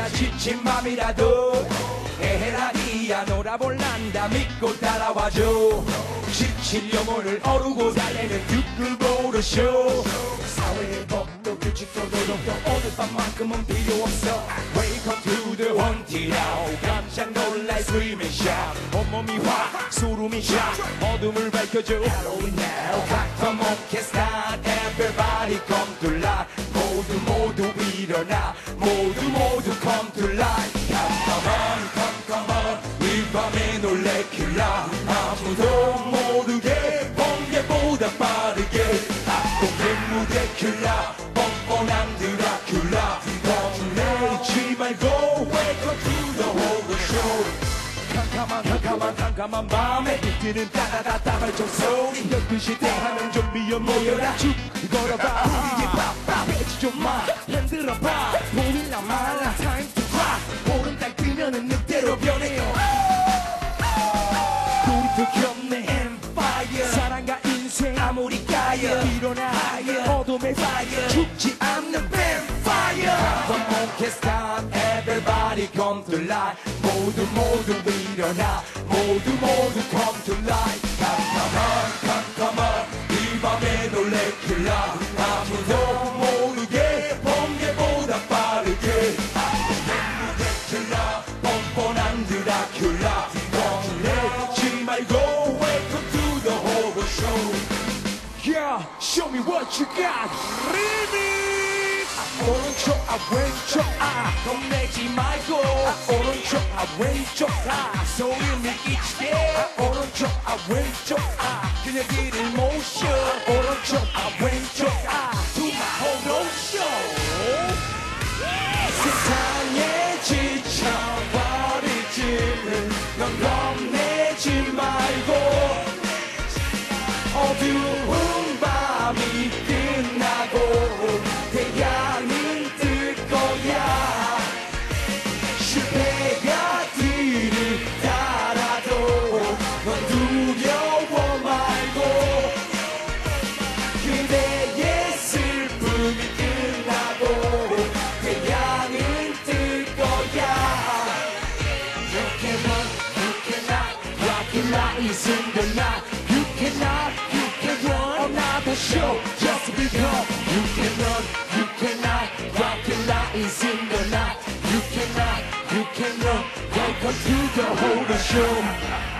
나 지친 맘이라도 에헤라디야 놀아볼란다 믿고 따라와줘. 지친 영혼을 어루고 달래는 득글보르쇼. 사회의 법도 규칙도 노동도 오늘 밤만큼은 필요 없어. Welcome to the haunted house. 깜짝 놀랄 screaming shout. 온몸이 확 소름이 샥 어둠을 밝혀줘. Halloween now 닥터 몽켓스타 Everybody come to life. 모두 일어나 모두 come to life. Come on 이 밤에 놀래킬라. 아무도 모르게 번개보다 빠르게 악동의 무대 킬라. 뻔뻔한 드라큘라. 겁내지 말고 Welcome to the horror show. 캄캄한 밤에 빛들은 따다다다 발전소리. 12시 때 하면 좀비여 모여라. 쭉 걸어봐 우리의 빡빡 빼지 좀마 흔들어봐. 보일라 말라 time to rock. 보름달 뜨면은 늑대로 변해요. 우리도 겪네 Empire. 사랑과 인생 아무리 까여 일어나 어둠의 fire. 죽지 않는 vampire. Come on can't stop everybody come to life. 모두 일어나 모두 come to life. Come on 이 밤에 놀래킬라. 아무도 모르게 번개보다 빠르게 악동의 무대 킬라. 뻔뻔한 드라큘라. 겁내지 말고 Welcome to the horror show. Yeah, show me what you got. Remix. 오른쪽 왼쪽 겁내지 말고 오른쪽 왼쪽 소리를 끼치게. 오른쪽 왼쪽 그녀들을 모셔. 오른쪽 왼쪽 To my horror show. 세상에 지쳐버리지는 넌 겁내지 말고 어두운 밤이 끝나고 태양은 뜰 거야. 실패가 뒤를 따라도 넌 두려워 말고 그대의 슬픔이 끝나고 태양은 뜰 거야. You cannot rock it like it's in the night. You cannot run another show just because. You cannot rock it like it's in the night. You cannot run. Welcome to the horror show.